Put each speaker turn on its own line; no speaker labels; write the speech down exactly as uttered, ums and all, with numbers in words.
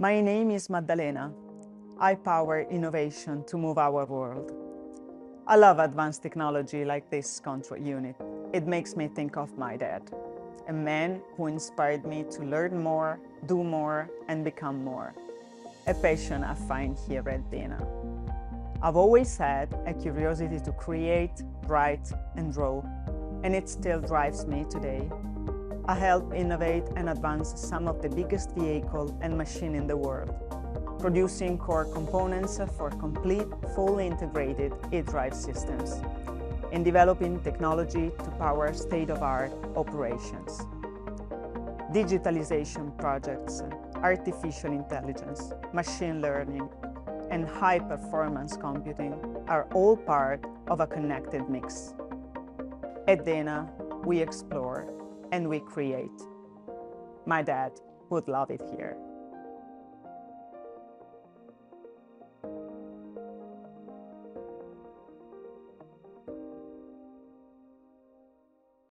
My name is Maddalena. I power innovation to move our world. I love advanced technology like this control unit. It makes me think of my dad, a man who inspired me to learn more, do more, and become more. A passion I find here at Dena. I've always had a curiosity to create, write, and draw, and it still drives me today. I help innovate and advance some of the biggest vehicle and machine in the world, producing core components for complete, fully integrated e-drive systems, and developing technology to power state-of-art operations. Digitalization projects, artificial intelligence, machine learning, and high-performance computing are all part of a connected mix. At Dena, we explore and we create. My dad would love it here.